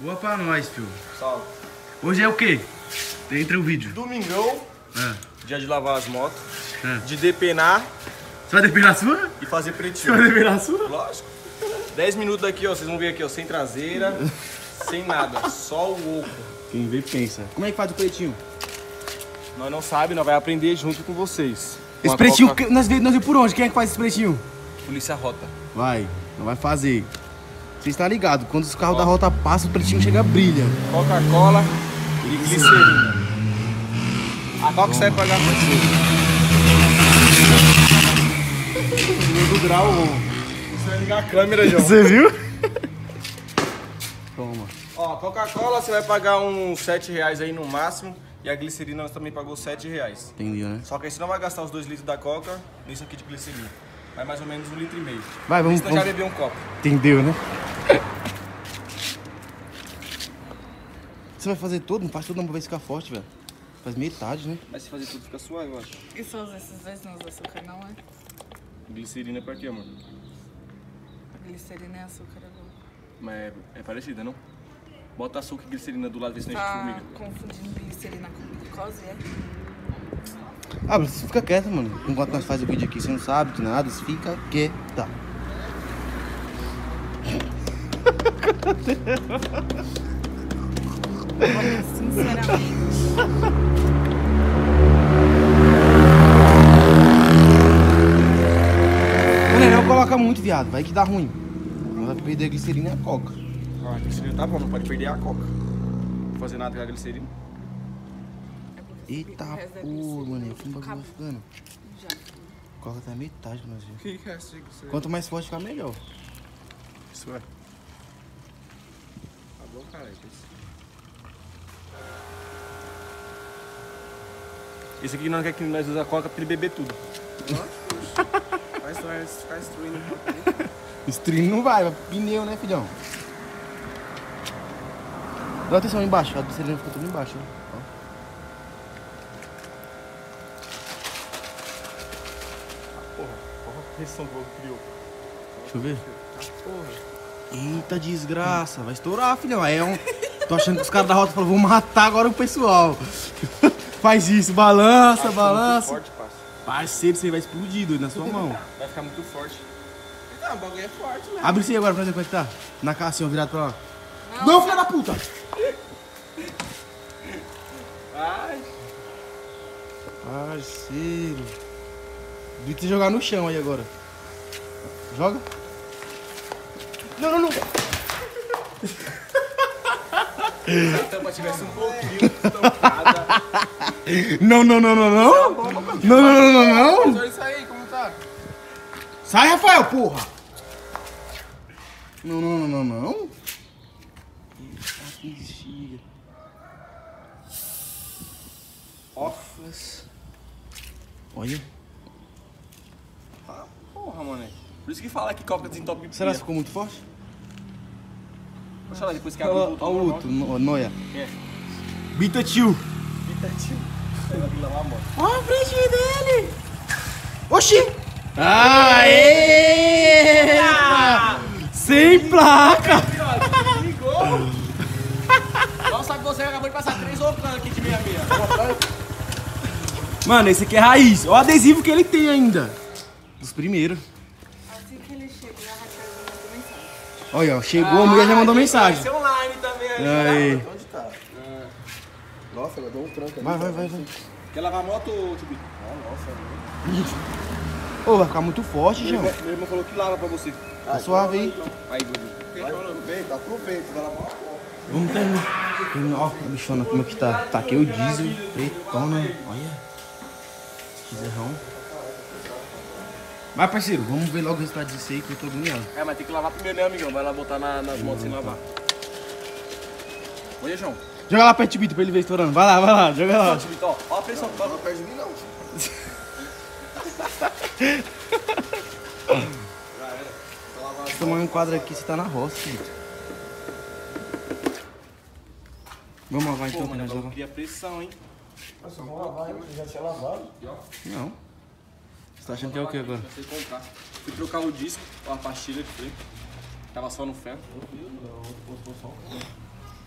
Boa pra nós, filho. Salve. Hoje é o quê? Entra o vídeo. Domingão, dia de lavar as motos, de depenar Você vai depilar a sua? e fazer Você pretinho. vai depilar a sua? Lógico. 10 minutos daqui, ó, vocês vão ver aqui, ó, sem traseira, sem nada, só o oco. Quem vê pensa. Como é que faz o pretinho? Nós não sabemos, nós vamos aprender junto com vocês. Esse Uma pretinho, Coca- nós vimos por onde? Quem é que faz esse pretinho? Polícia Rota. Vai, não vai fazer. Você está ligado, quando os carros da rota passam, o pretinho chega brilha. Coca-Cola e glicerina. A Coca serve pra gastar Do grau. Você vai ligar a câmera, João. Você viu? Toma. Ó, Coca-Cola você vai pagar uns R$7 aí no máximo. E a glicerina nós também pagou R$7. Entendeu, né? Só que aí você não vai gastar os 2 litros da Coca nisso aqui de glicerina. Vai mais ou menos 1,5 litro. Vai, vamos. Isso nós já bebeu um copo. Entendeu, né? Você vai fazer tudo? Não faz tudo não pra ver ficar forte, velho. Faz metade, né? Mas se fazer tudo fica suave, eu acho. E só esses dois não, açúcar não é? Glicerina é pra quê, amor? Glicerina é açúcar agora. Mas é parecida, não? Bota açúcar e glicerina do lado, vê se não existe Tá formiga. confundindo glicerina com glicose, é? Ah, mas você fica quieta, mano. Enquanto nós fazemos o vídeo aqui, você não sabe de nada, você fica quieta. Sinceramente. Mano, não coloca muito, viado. Vai que dá ruim. Não vai perder a glicerina e a coca. Ah, a glicerina tá bom, não pode perder a Coca. Não vou fazer nada com a glicerina. Eita porra, mano. Como o bagulho vai ficando? Já. Coca tá metade pra nós ver. Que é essa glicerina? Quanto mais forte ficar, melhor. Isso é. Tá bom, caralho. Esse aqui não quer que nós usamos a Coca pra ele beber tudo. Mas tu vai ficar destruindo. Stream não vai pneu, né, filhão? Dá atenção embaixo, a glicerina fica tudo embaixo, ó. Porra, qual a pressão que o criou? Deixa eu ver. Porra. Eita desgraça, vai estourar, filhão. Aí é um. Tô achando que os caras da rota falaram, vou matar agora o pessoal. Faz isso, balança, Muito balança. forte, parça. Parceiro, você vai explodir, doido, na sua mão. Vai ficar muito forte. Não, o bagulho é forte, né? Abre isso aí agora pra ver como é que tá. Na casa assim, ó, virado pra lá. Não, Não, filha da puta! Ai. Parceiro. Devia te jogar no chão aí agora. Joga. Não, não, não. Se a tampa tivesse um pouquinho estampada. Não, não, não, não, não. Não, não, não, não, não. Olha isso aí, como tá? Sai, Rafael, porra. Não, não, não, não, não. Eita, que bexiga. Ofas. Olha. Ah, porra, mano. Por isso que fala que Coca desentope pia. Será que ficou muito forte? Deixa lá, depois que abre o Olha outro. o outro, noia. É. Bita tio. Pitativo. Vai lavar a moto. Olha a frente dele. Oxi. Aê! Sem placa. Ligou! Nossa, que você acabou de passar 3 octanos aqui de 66. Mano, esse aqui é raiz. Olha o adesivo que ele tem ainda. Dos primeiros. Assim que ele chega, a Raquel mandou mensagem. Olha, ó, chegou, a mulher já mandou mensagem. Vai ser online também aí. Aí. Onde tá? Nossa, ela deu um tranco ali. Vai, vai, vai, vai. Quer lavar a moto, Tibi? Ah, nossa. Ô, vai ficar muito forte, João. Meu irmão falou que lava pra você. Tá suave aí. Aí, Gordinho. Aproveita, aproveita. Vai lavar a moto. Vamos terminar. Ó, a bichona como é que tá. Taquei o diesel. Pretona. Olha. Zerrão. Vai, parceiro. Vamos ver logo o resultado disso aí que eu tô agoniado. É, mas tem que lavar primeiro, né, amigão? Vai lá botar nas motos sem lavar. Olha, João. Joga lá perto de Bito pra ele ver estourando. Vai lá, joga lá. Ó, ó a pressão. Não perde de mim, não. Se tomar um quadro aqui, você tá na roça, filho. Vamos lavar então, Pô, pra mano, nós eu lavar. queria pressão, hein? Nossa, vamos lavar, hein? Já tinha lavado. Não. Você tá achando que é o que agora? Já sei comprar. Fui trocar o disco, a pastilha de freio. Tava só no ferro.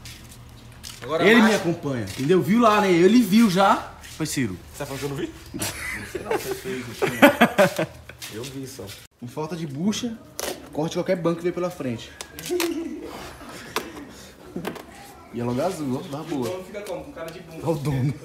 Agora Ele vai. me acompanha, entendeu? Viu lá, né? Ele viu já, parceiro. Você tá falando que eu não vi? Não sei não, você fez. Eu vi só. Em falta de bucha, corte qualquer banco que veio pela frente. E é logo azul, ó, dá O boa. dono fica como? Com cara de bunda. É o dono.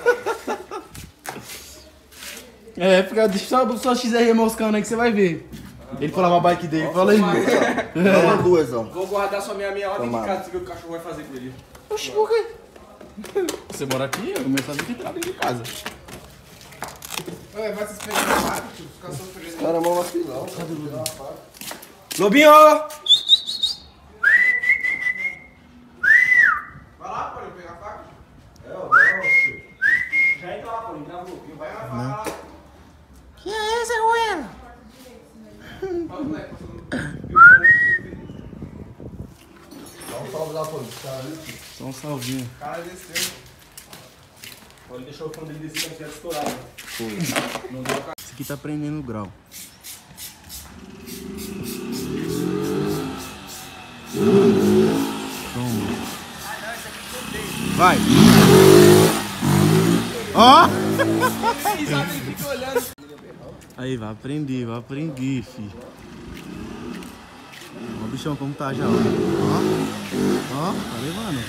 É, fica, deixa só o XR moscando aí que você vai ver. Ele for lavar a bike dele, fala aí. Toma duas, ó. Vou guardar só minha lá dentro de Tomara. casa, pra ver o que o cachorro vai fazer com ele. Oxi, por quê? Você mora aqui, eu começo a fazer que entrar dentro de casa. Vai se esperar na faca, tio. Ficar sofrendo. Os caras vão vacilão. Lobinho! Vai lá, pô, pegar a faca. Já entra lá, pô, entra no Lobinho. Vai lá. Que é esse, Ruela? Fala o moleque, Dá um salve lá, pô. Os caras ali. Só um salvinho. o cara desceu. Pô, ele deixou o fone dele descer, não tinha estourado. Esse aqui tá prendendo o grau. Toma. Vai. Ó! Ele fica olhando. Aí, vai aprender, filho. Ó o bichão como tá já, ó. Ó, tá levando.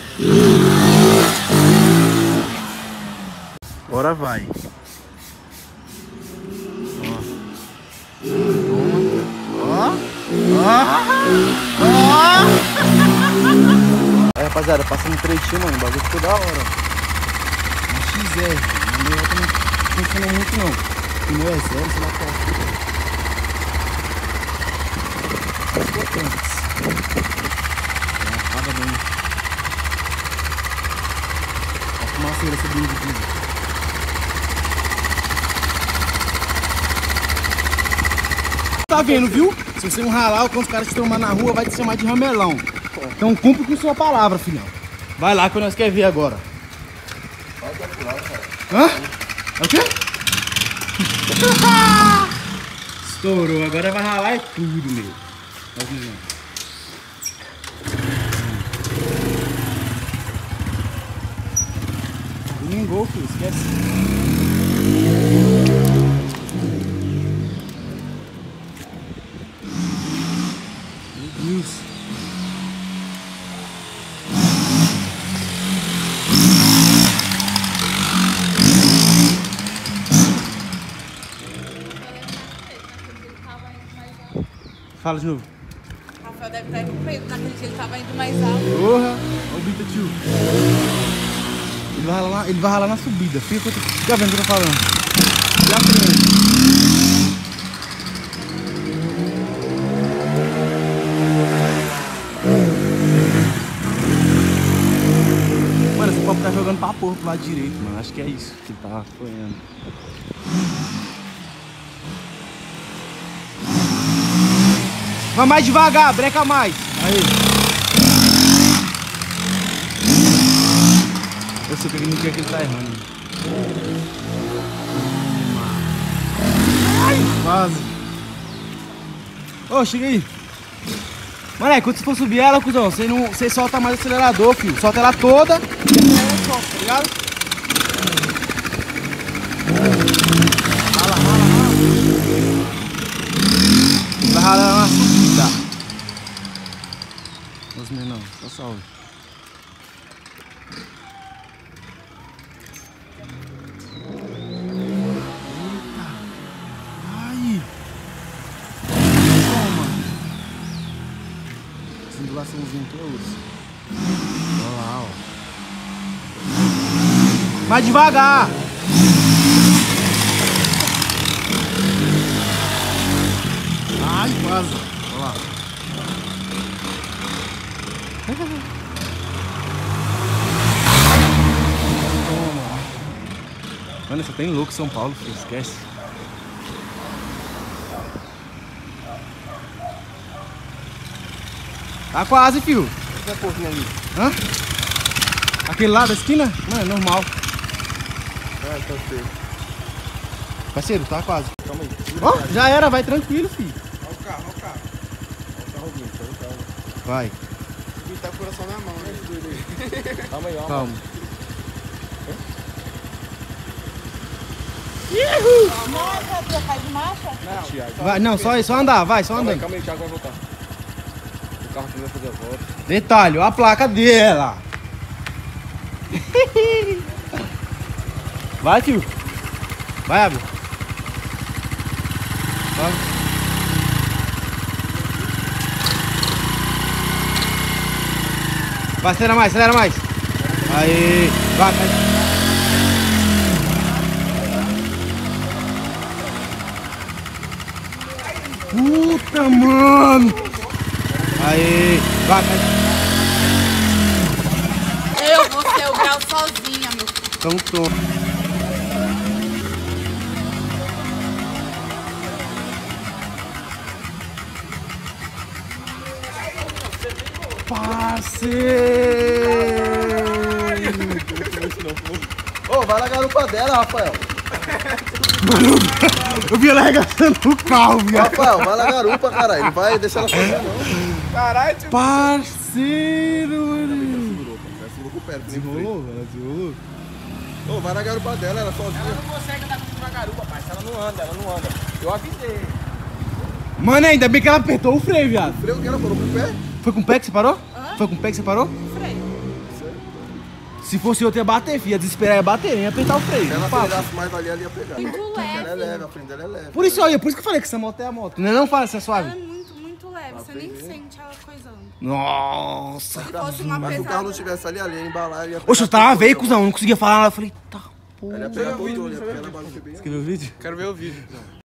Agora vai. Ó. Toma. Ó. Aí, rapaziada, passando um trechinho, mano. O bagulho ficou da hora. Uma XR. A minha rota não funciona muito, não. O meu é zero, sei lá qual. Os potentes. Acaba bem. Olha a fumaceira subindo de tudo. Tá vendo, viu? Se você não ralar, quando os caras te tomar na rua, vai te chamar de ramelão. Então cumpre com sua palavra, filhão. Vai lá que nós quer ver agora. Hã? É o quê? Estourou, agora vai ralar é tudo, meu. Olha que lindo. Domingou, filho, esquece. Meu Deus. Fala de novo. Rafael deve estar com medo, naquele dia ele tava indo mais alto. Porra, olha o Bita, tio. Ele vai ralar na subida. Fica vendo o que eu tô falando. Já primeiro. Mano, esse copo tá jogando pra porra pro lado direito, mano. Acho que é isso que ele tá apanhando. Vai mais devagar, breca mais. Aí. Eu sei que ele não quer que ele tá errando. Ai, quase. Ô, chega aí. Mano, quando você for subir ela, cuzão, você solta mais o acelerador, filho. Solta ela toda e acelera só, tá ligado? Rala. Vai ralar na subida. Os menor, só salve. Eita. Ai. Toma. Ondulaçãozinha todos. Olha lá, ó. Mais devagar. Ai, quase. Olha lá. Toma. Mano, você tem louco São Paulo, filho. Esquece. Tá quase, filho. Tem a porquinha ali. Hã? Aquele lá da esquina? Mano, é normal. Ah, então sei. Parceiro, tá quase. Calma aí. Ó, já era, vai tranquilo, filho. Olha o carro. Vai. bicho tá com o coração na mão, né? Calma aí, ó. Calma. Nossa, vai trocar de marcha? Thiago. Vai, não, só andar, vai, só Calma aí, andando. calma aí, Thiago vai voltar. O carro também vai fazer a volta. Detalhe, olha a placa dela. Vai, tio. Vai, abre. Vai. Vai, acelera mais, acelera mais. Aí, vai, vai. Puta, mano. Aí, vai, vai. Eu vou ser o grau sozinha, meu filho. Então toma. Parceiro! Ô, vai na garupa dela, Rafael. Eu vi ela arregaçando o carro, viado. Rafael, vai na garupa, caralho. Não vai deixar ela sozinha, não. Caralho, tio. Parceiro, mano. Segurou com o pé. Desenrolou, velho, desenrolou. Ô, vai na garupa dela, ela sozinha. Ela não consegue andar com a garupa, pai. Ela não anda, ela não anda. Eu avisei. Mano, ainda bem que ela apertou o freio, viado. O freio que ela parou com o pé? Foi com o pé que você parou? Hã? Foi com o pé que você parou? Freio. Se fosse outro ia bater, filha. Desesperar ia bater, ia apertar o freio. Se ela Não fala. pegasse mais ali, ela ia pegar. Muito Ela é leve. leve, a frente dela é leve. Por isso que eu falei que essa moto é a moto. Não fala se é Ela suave. é muito leve. Você nem sente ela coisando. Nossa. Se fosse uma Mas se o carro não pesada... tivesse ali, ia embalar, ele ia pegar. Oxe, eu tava veio, cuzão. Não conseguia falar nada. Eu falei, tá, Ela ia porra. pegar tudo, ia pegar na base bem. Quer ver o vídeo? Quero ver o vídeo.